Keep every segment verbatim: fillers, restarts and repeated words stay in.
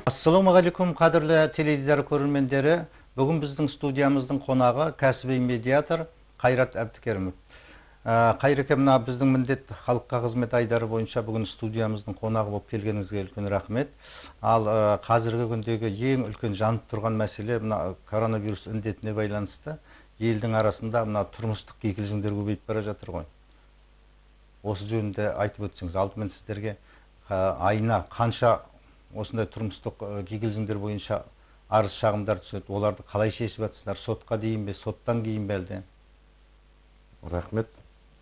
Assalamu alaikum, qadırlı televizor көрермендері. Бүгін біздің студиямыздың қонағы кәсіби медиатор Қайрат Әбдікерімов. Қайрат мына біздің міндет халыққа қызмет айдары бойынша бүгін студиямыздың қонағы болып келгеніңізге үлкен рахмет. Ал қазіргі күндегі ең үлкен жанып тұрған мәселе мына коронавирус індетіне байланысты елдің арасында мына тұрмыстық кикілжіңдер көбейіп бара жатыр ғой. Осы жөнінде айтып өтсеңіз, алдымен сіздерге айына қанша осындай тұрмыстық кикілжіңдер бойынша арыз шағымдар түседі, оларды қалай шешіп жатсыздар? Сотқа дейін бе, соттан кейін бе әлде? Рахмет.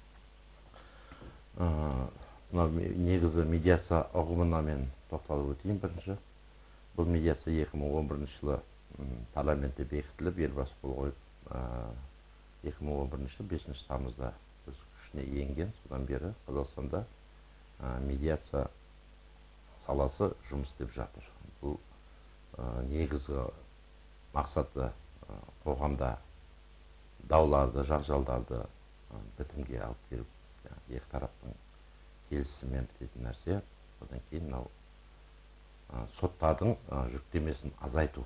Мына негізі медиация ұғымына мен тоқталып өтейін бірінші. Бұл медиация екі мың он бірінші жылы парламентте бекітіліп, елбасы қол қойып, екі мың он бірінші жылы бесінші тамызда біз күшіне енген. Содан бері Қазақстанда медиация саласы жұмыс істеп жатыр. Бұл негізгі мақсаты қоғамда дауларды, жанжалдарды бітімге алып келіп, екі тараптың келісімімен бітетін нәрсе. Одан кейін мынау соттардың жүктемесін азайту.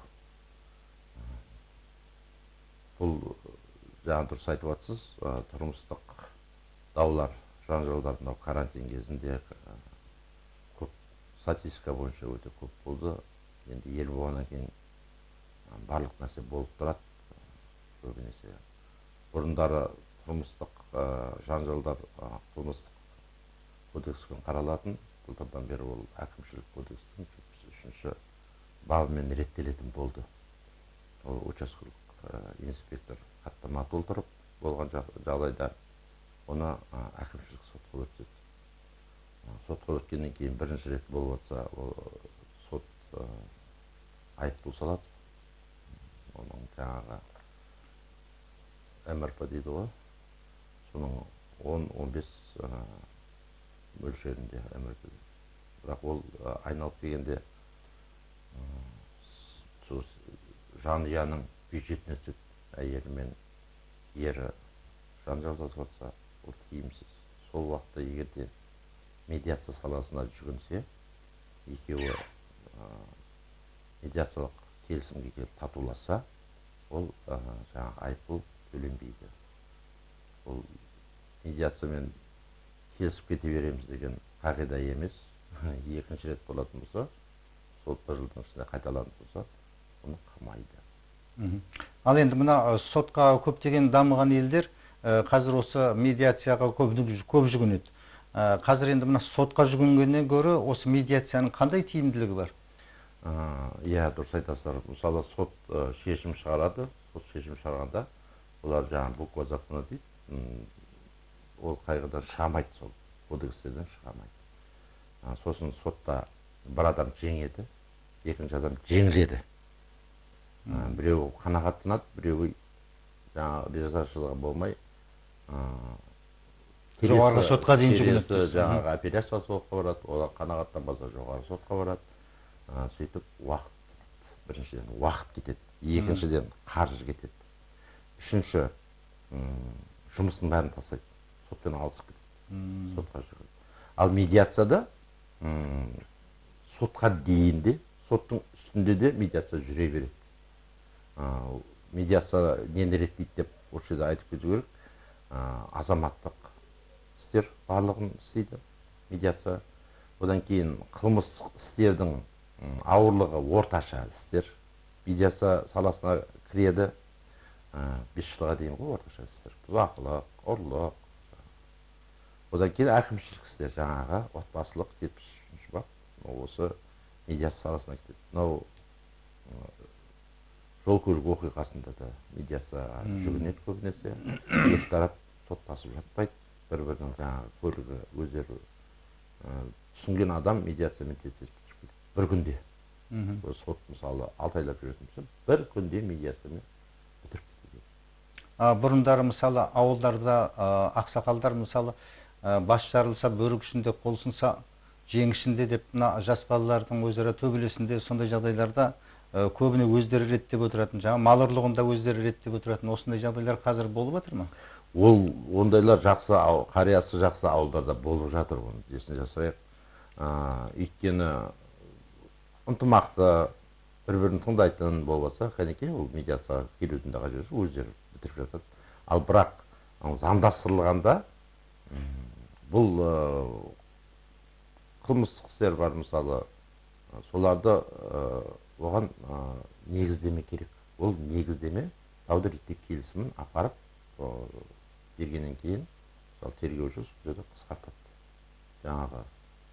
Бұл жаңа дұрыс айтып жатсыз, тұрмыстық даулар, жанжалдар мынау карантин кезінде статистика бойынша өте көп болды. Енді ел болғаннан кейін барлық нәрсе болып тұрады. Көбінесе бұрындары тұрмыстық жанжалдар қылмыстық кодекспен қаралатын, жылдардан бері ол әкімшілік кодекстің жетпіс үшінші бабымен реттелетін болды. Ол учаскелік инспектор хаттама толтырып болған жағдайда оны әкімшілік сотқа өткізеді. Сотқа өткеннен кейін бірінші рет болып жатса, сот айыппұл салады. Оның жаңағы эм эр пэ дейді ғой, соның он он бес мөлшерінде эм эр пэ. Бірақ ол айналып келгенде жанұяның бюджетіне түседі. Әйелі мен ері жанжалдасып жатса, ол тиімсіз. Сол уақытта егерде медиация саласына жүгінсе, екеуі медиациялық келісімге келіп татуласа, ол жаңағы айыппұл төленбейді. Ол медиациямен келісіп кете береміз деген қағида емес. Екінші рет болатын болса, сот бір жылдың ішінде қайталанып болса, оны қамайды. Ал енді мына сотқа көптеген дамыған елдер қазір осы медиацияға көп жүгінеді. Қазір енді мына сотқа жүгінгеннен гөрі осы медиацияның қандай тиімділігі бар? Иә, дұрыс айтасыздар. Мысалы, сот шешім шығарады. Сот шешім шығарғанда олар жаңағы буква закона дейді. Ол қайғыдан шығамайды, сол кодекстерден шығамайды. Сосын сотта бір адам жеңеді, екінші адам жеңіледі. Біреуі қанағаттанады, біреуі жаңағы ризашылығы болмай жоғарғы сотқа дейін жүгінеді. Жаңағы апелляция сотқа барады, олар қанағаттанбаса жоғарғы сотқа барады. Сөйтіп уақыт, біріншіден уақыт кетеді, екіншіден қаржы кетеді. Үшінші, жұмысын бәрін тастайды, соттан алысып кетеді, сотқа жүгінеді. Ал медиацияда сотқа дейінде, соттың үстінде де медиация жүре береді. Медиация нені реттейді деп осы жерде айтып кету керек. Азаматтық істер барлығын істейді медиация. Одан кейін қылмыстық істердің ауырлығы орташа істер. Медиация саласына кіреді бес жылға дейін ғой орташа істер. Бұзақылық, ұрлық. Одан кейін әкімшілік істер, жаңағы отбасылық жетпіс үшінші бап. Осы медиация саласына кетеді. Мынау жол көлік оқиғасында да медиация жүгінеді көбінесе. Екі тарап соттасып жатпайды. Бір-бірінің жаңағы көлігі өздері түсінген адам медиациямен тез-тез бітіріп кетеді. Бір күнде. Сот мысалы алты айлап жүретін болса, бір күнде медиациямен бітіріп кетеді. Бұрындары мысалы ауылдарда ақсақалдар мысалы бас жарылса, бөрік ішінде, қол сынса, жең ішінде деп жас балалардың өзара төбелесінде сондай жағдайларда көбіне өздері реттеп отыратын, жаңа мал ұрлығында өздері реттеп отыратын осындай жағдайлар қазір болып жатыр ма? Ол ондайлар жақсы, қариясы жақсы ауылдарда болып жатыр, оны есіне жасайық. Өйткені ынтымақты, бір-бірін тыңдайтын болбаса, кәнекей ол медиацияға келудің де қажеті жоқ, өздері бітіріп жатады. Ал бірақ заңдастырылғанда бұл қылмыстық істер бар, мысалы, соларды оған негіздеме керек. Ол негіздеме дауды реттеу келісімін апарып бергеннен кейін, мысалы, тергеуші сол жерде қысқартады. Жаңағы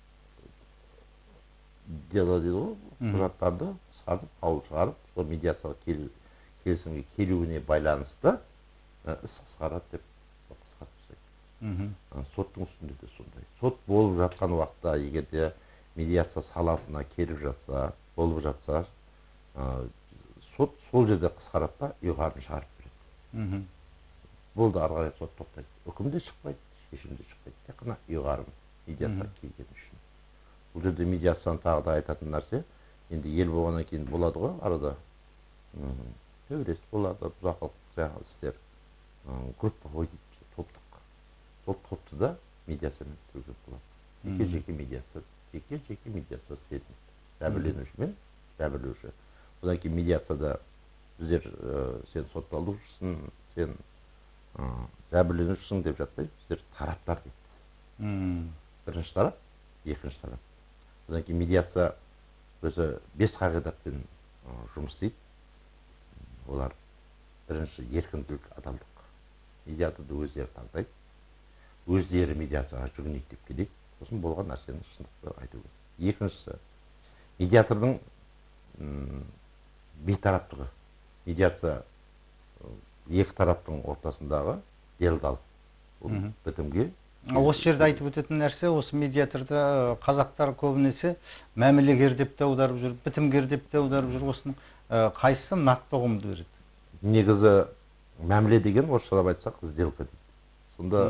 дело дейді ғой, құжаттарды қысқартып, қаулы шығарып, сол медиацияға келісімге келуіне байланысты іс қысқарады деп қысқартып тастайды. Соттың үстінде де сондай. Сот болып жатқан уақытта, егер де медиация саласына келіп жатса, болып жатса, сот сол жерде қысқарады да ұйғарым шығарып береді. Болды, ары қарай сот тоқтайды. Үкім де шықпайды, шешім де шықпайды. Тек қана ұйғарым медиацияға келген үшін. Бұл жерде медиацияны тағы да айтатын нәрсе, енді ел болғаннан кейін болады ғой, арада төбелес болады, бұзақылық жаңағы істер. Группа дейді, топтық. Сол топты да медиациямен бітіруге болады. Жеке-жеке медиация, жеке-жеке медиация істейді. Жәбірленуші мен жәбірлеуші. Одан кейін медиацияда біздер сен сотталушысың, сен жәбірленушісің деп жатпайды, біздер тараптар дейді. Бірінші тарап, екінші тарап. Одан кейін медиация өзі бес қағидатпен жұмыс істейді. Олар бірінші еркіндік, адалдық. Медиаторды өздері таңдайды. Өздері медиацияға жүгінейік деп келейік. Сосын болған нәрсені шындықты айту керек. Екіншісі, медиатордың бейтараптығы. Медиация екі тараптың ортасындағы делдал. Ол бітімге. Осы жерде айтып өтетін нәрсе, осы медиаторда қазақтар көбінесе мәмілегер деп те аударып жүр, бітімгер деп те аударып жүр. Осының қайсысы нақты ұғымды береді? Негізі мәміле деген орысшалап айтсақ сделка дейді. Сонда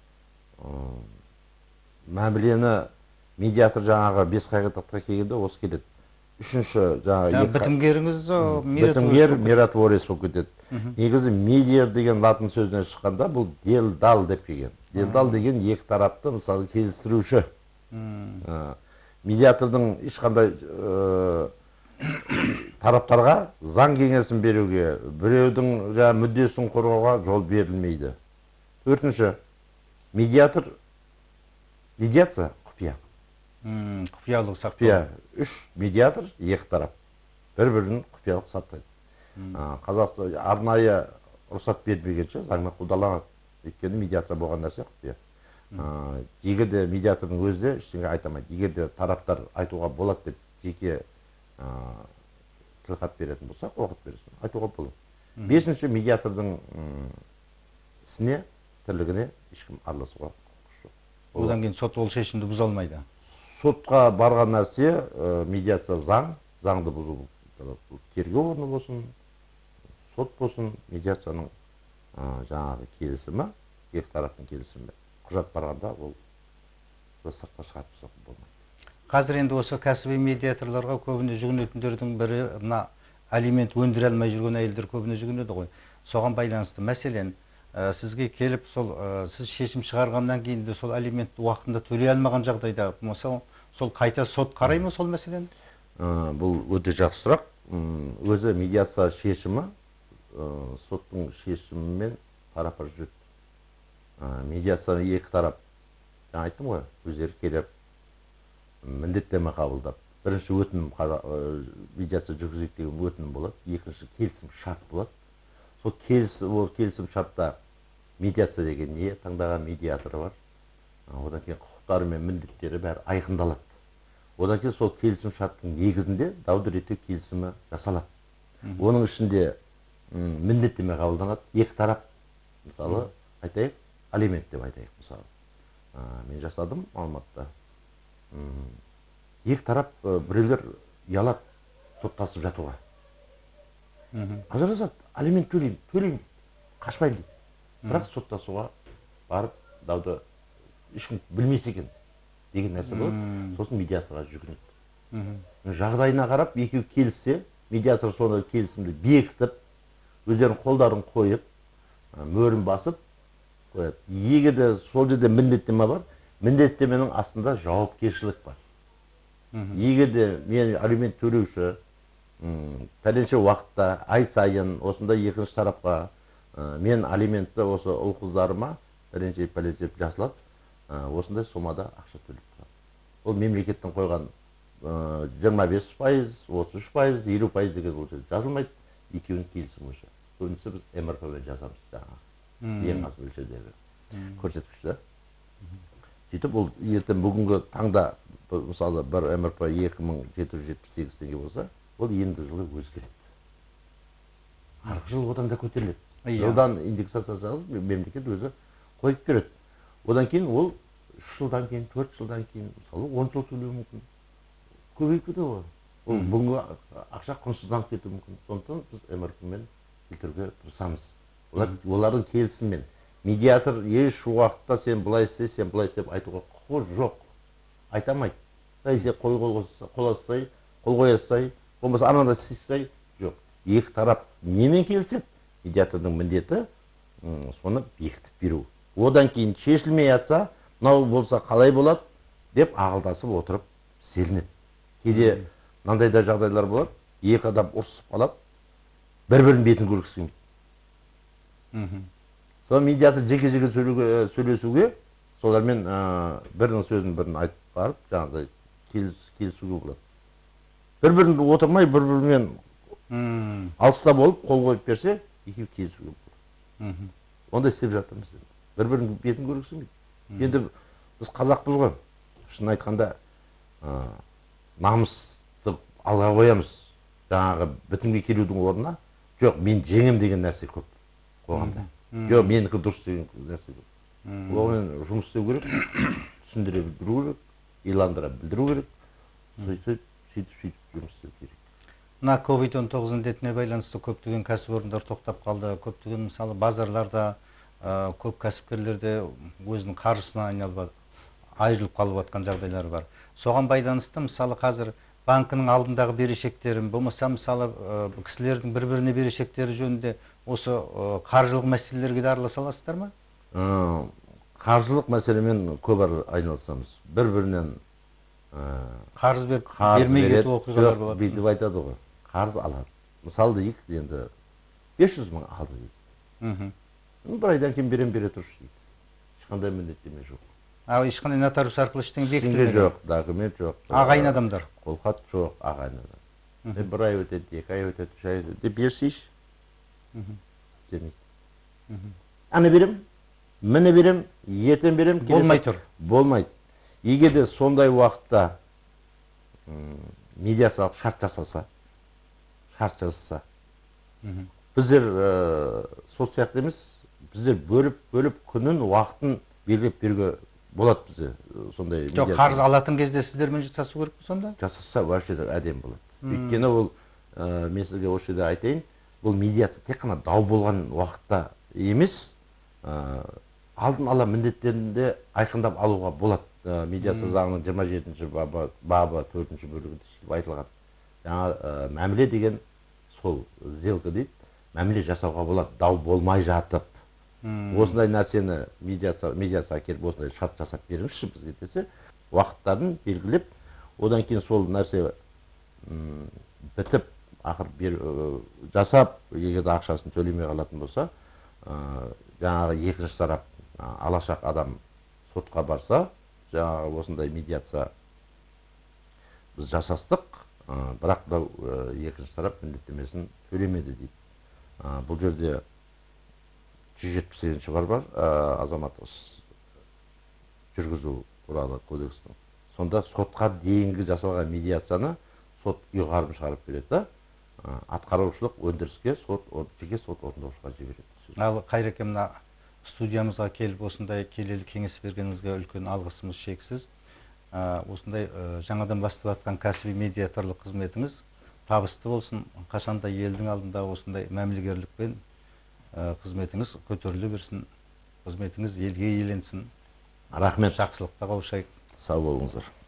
мәмілені медиатор жаңағы бес қағидатқа келгенде осы келеді. Үшінші жаңағы бітімгеріңіз бітімгер миротворец болып кетеді. Негізі медиа деген латын сөзінен шыққанда бұл делдал деп келген. Делдал деген екі тарапты мысалы келістіруші. Медиатордың ешқандай тараптарға заң кеңесін беруге, біреудің мүддесін қорғауға жол берілмейді. Төртінші, медиатор, медиация құпия. Құпиялық сақтау. Құпия. Үш медиатор, екі тарап. Бір-бірін құпиялық сақтайды. Қазақстан арнайы рұқсат бермегенше заңмен қудаланады. Өйткені медиация болған нәрсе құпия. Егер де медиатордың өзі ештеңе айтамайды. Егер де тараптар айтуға болады деп жеке тілхат беретін болса, оқыт бересін. Айтуға болады. Бесінші, медиатордың ісіне, тірлігіне ешкім араласуға құқығы жоқ. Одан кейін сот ол шешімді бұза алмайды. Сотқа барған нәрсе медиация заң, заңды бұзу. Тергеу орны болсын, сот болсын, медиацияның жаңағы келісімі, екі тараптың келісімі. Құжат барғанда ол сыртқа шығарып тастауға болмайды. Қазір енді осы кәсіби медиаторларға көбіне жүгінетіндердің бірі мына алимент өндіре алмай жүрген әйелдер көбіне жүгінеді ғой. Соған байланысты мәселен сізге келіп сол сіз шешім шығарғаннан кейін де сол алиментті уақытында төлей алмаған жағдайда болмаса сол қайта сот қарай ма сол мәселені? Бұл өте жақсы сұрақ. Өзі медиация шешімі соттың шешімімен пара-пар жүреді. Медиация екі тарап, жаңа айттым ғой, өздері келіп міндеттеме қабылдап, бірінші өтінім медиация жүргізейік деген өтінім болады, екінші келісім шарт болады. Сол келісім шартта медиация деген не, таңдаған медиаторы бар. Одан кейін құқықтары мен міндеттері бәрі айқындалады. Одан кейін сол келісім шарттың негізінде дауды реттеу келісімі жасалады. Оның ішінде міндеттеме қабылданады. Екі тарап, мысалы, айтайық, алимент деп айтайық, мысалы. Мен жасадым Алматыда. Екі тарап біреулер ұялап соттасып жатуға. Ажырасады, алимент төлеймін, төлеймін, қашпаймын дейді. Бірақ соттасуға барып дауды ешкім білмесе екен деген нәрсе болады. Сосын медиацияға жүгінеді. Жағдайына қарап екеуі келіссе, медиатор соны келісімді бекітіп, өздерінің қолдарын қойып, мөрін басып қояды. Егер де сол жерде міндеттеме бар, міндеттеменің астында жауапкершілік бар. егер де мен алимент төлеуші пәленше уақытта ай сайын осындай екінші тарапқа мен алиментті осы ұл қыздарыма пәленше пәленше жасалады, осындай сомада ақша төлеп тұрады. Ол мемлекеттің қойған жиырма бес пайыз, отыз үш пайыз, елу пайыз деген ол жерде жазылмайды, екеуінің келісімі бойынша. Көбінесе біз эм эр пэ-мен жазамыз жаңағы ең аз мөлшердегі көрсеткішті. Сөйтіп ол ертең бүгінгі таңда мысалы бір эм эр пэ екі мың жеті жүз жетпіс сегіз теңге болса, ол енді жылы өзгереді. Арғы жыл одан да көтеріледі. Жылдан индексация жасалып, мемлекет өзі қойып береді. Одан кейін ол үш жылдан кейін, төрт жылдан кейін, мысалы он жыл төлеуі мүмкін. Көбейіп кетеді ғой. Ол бүгінгі ақша құнсызданып кетуі мүмкін. Сондықтан біз эм эр пэ-мен келтіруге тырысамыз. Олардың келісімімен. Медиатор еш уақытта сен былай істе, сен былай істеп айтуға құқы жоқ. Айтамайды. Сен қол қойсай, қол қойсай, болмаса анада істесай, жоқ. Екі тарап немен келіседі? Медиатордың міндеті соны бекітіп беру. Одан кейін шешілмей жатса, мынау болса қалай болады деп ақылдасып отырып селінеді. Кейде мынандай да жағдайлар болады, екі адам ұрсысып қалады, бір-бірінің бетін көргісі келмейді. Сол медиатор жеке-жеке сөйлесуге, солармен бірінің сөзін бірін айтып барып, жаңағыдай келісуге болады. Бір-бірін отырмай, бір-бірімен алыста болып, қол қойып берсе, екеуі келісуге болады. Онда істеп жатырмыз. Бір-бірінің бетін көргісі келмейді. Енді біз қазақпыз ғой. Шын айтқанда намысты алға қоямыз. Жаңағы бітімге келудің орнына, жоқ, мен жеңем деген нәрсе көп қоғамда. Жоқ, менікі дұрыс деген нәрсе көп. Оған жұмыс істеу керек, түсіндіре білдіру керек, иландыра білдіру керек. Сөйтіп, сөйтіп жұмыс істеу керек. Мына ковид он тоғыз індетіне байланысты көптеген кәсіпорындар тоқтап қалды. Көптеген мысалы базарларда, көп кәсіпкерлерде өзінің қаржысына айналып айырылып қалып жатқан жағдайлар бар. Соған байланысты мысалы қазір банкінің алдындағы берешектерін, болмаса мысалы кісілердің бір-біріне берешектері жөнінде осы қаржылық мәселелерге де араласа аласыздар ма? Қаржылық мәселемен көп айналысамыз. Бір-бірінен қарыз бермей кету оқиғалар болады. Бүйтіп айтады ғой. Қарыз алады. Мысалы дейік, енді бес жүз мың алды дейді. Бір айдан кейін берем бере тұршы дейді. Ешқандай міндеттеме жоқ. Ал ешқандай нотариус арқылы ештеңе бекітілмеген жоқ, документ жоқ. Ағайын адамдар. Қолхат жоқ, ағайын адам. Бір ай өтеді, екі ай өтеді, үш ай өтеді. Деп берсейші. Демейді. Аны берем, міне берем, ертең берем. Болмай тұр. Болмайды. Егер де сондай уақытта медиациялық шарт жасаса, шарт жасаса, біздер сол сияқты емес, біздер бөліп-бөліп күнін, уақытын белгілеп беруге болады бізде сондай. Жоқ, қарыз алатын кезде сіздермен жасасу керек пе сонда? Жасаса вообще әдемі болады. Өйткені ол, мен сізге осы жерде айтайын, бұл медиация тек қана дау болған уақытта емес, алдын ала міндеттерінде айқындап алуға болады. Медиация заңының жиырма жетінші бабы төртінші бөлігінде айтылған. Жаңа мәміле деген сол сделка дейді. Мәміле жасауға болады, дау болмай жатып. Осындай нәрсені медиация келіп, осындай шарт жасап беріңізші бізге десе, уақыттарын белгілеп, одан кейін сол нәрсе бітіп, ақыр жасап, егер ақшасын төлемей қалатын болса, жаңағы екінші тарап алашақ адам сотқа барса, жаңағы осындай медиация біз жасастық, бірақ да екінші тарап міндеттемесін төлемеді дейді. Бұл жерде жүз жетпіс сегізінші бар бар, азаматтық жүргізу туралы кодекстің. Сонда сотқа дейінгі жасалған медиацияны сот ұйғарым шығарып береді. Атқарушылық өндіріске сот, жеке сот орындаушыға жібереді. Ал Қайреке, мына студиямызға келіп осындай келелі кеңес бергеніңізге үлкен алғысымыз шексіз. Осындай жаңадан бастап жатқан кәсіби медиаторлық қызметіңіз табысты болсын. Қашанда елдің алдында осындай мәмілегерлікпен қызметіңіз көтеріле берсін. Қызметіңіз елге еленсін. Рахмет. Жақсылыққа қауышайық. Сау болыңыздар.